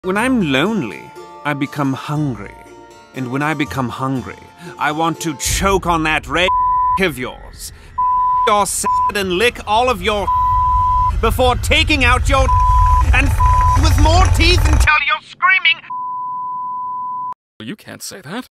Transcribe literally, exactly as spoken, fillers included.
When I'm lonely, I become hungry. And when I become hungry, I want to choke on that red of yours, your salad and lick all of your before taking out your and with more teeth until you're screaming. You can't say that.